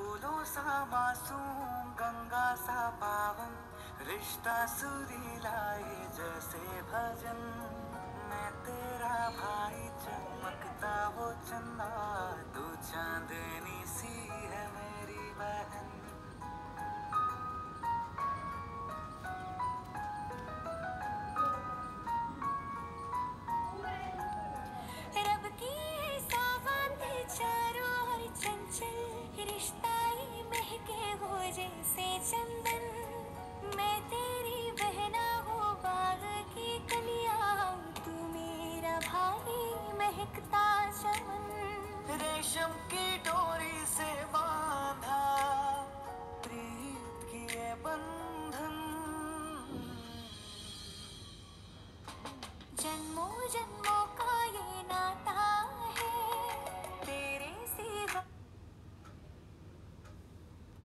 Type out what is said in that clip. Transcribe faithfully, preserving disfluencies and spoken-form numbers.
फूलों सा मासूम, गंगा सा पावन, रिश्ता सुरीला ये जैसे भजन। मैं तेरा भाई, चमकता वो चंदा, तू चांदनी सी